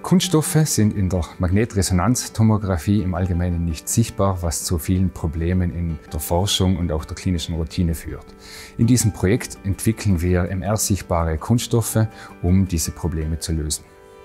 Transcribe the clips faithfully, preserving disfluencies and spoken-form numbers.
Kunststoffe sind in der Magnetresonanztomographie im Allgemeinen nicht sichtbar, was zu vielen Problemen in der Forschung und auch der klinischen Routine führt. In diesem Projekt entwickeln wir M R-sichtbare Kunststoffe, um diese Probleme zu lösen.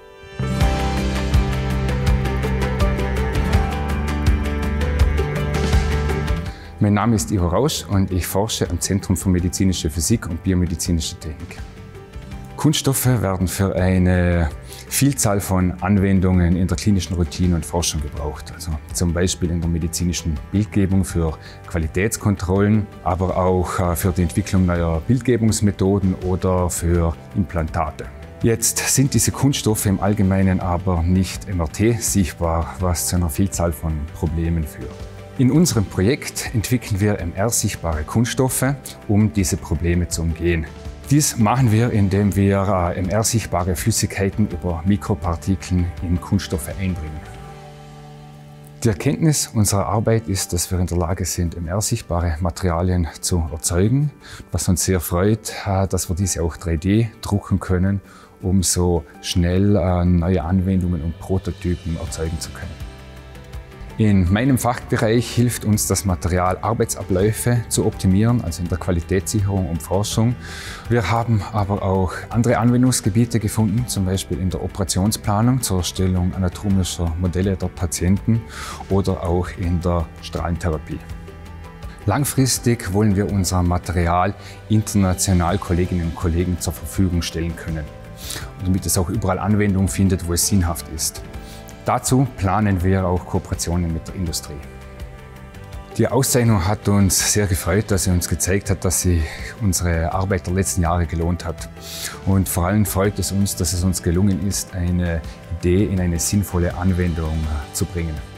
Mein Name ist Ivo Rausch und ich forsche am Zentrum für medizinische Physik und biomedizinische Technik. Kunststoffe werden für eine Vielzahl von Anwendungen in der klinischen Routine und Forschung gebraucht. Also zum Beispiel in der medizinischen Bildgebung für Qualitätskontrollen, aber auch für die Entwicklung neuer Bildgebungsmethoden oder für Implantate. Jetzt sind diese Kunststoffe im Allgemeinen aber nicht M R T sichtbar, was zu einer Vielzahl von Problemen führt. In unserem Projekt entwickeln wir M R-sichtbare Kunststoffe, um diese Probleme zu umgehen. Dies machen wir, indem wir M R-sichtbare Flüssigkeiten über Mikropartikeln in Kunststoffe einbringen. Die Erkenntnis unserer Arbeit ist, dass wir in der Lage sind, M R-sichtbare Materialien zu erzeugen, was uns sehr freut, dass wir diese auch drei D drucken können, um so schnell neue Anwendungen und Prototypen erzeugen zu können. In meinem Fachbereich hilft uns das Material, Arbeitsabläufe zu optimieren, also in der Qualitätssicherung und Forschung. Wir haben aber auch andere Anwendungsgebiete gefunden, zum Beispiel in der Operationsplanung zur Erstellung anatomischer Modelle der Patienten oder auch in der Strahlentherapie. Langfristig wollen wir unser Material international Kolleginnen und Kollegen zur Verfügung stellen können, damit es auch überall Anwendung findet, wo es sinnhaft ist. Dazu planen wir auch Kooperationen mit der Industrie. Die Auszeichnung hat uns sehr gefreut, dass sie uns gezeigt hat, dass sich unsere Arbeit der letzten Jahre gelohnt hat. Und vor allem freut es uns, dass es uns gelungen ist, eine Idee in eine sinnvolle Anwendung zu bringen.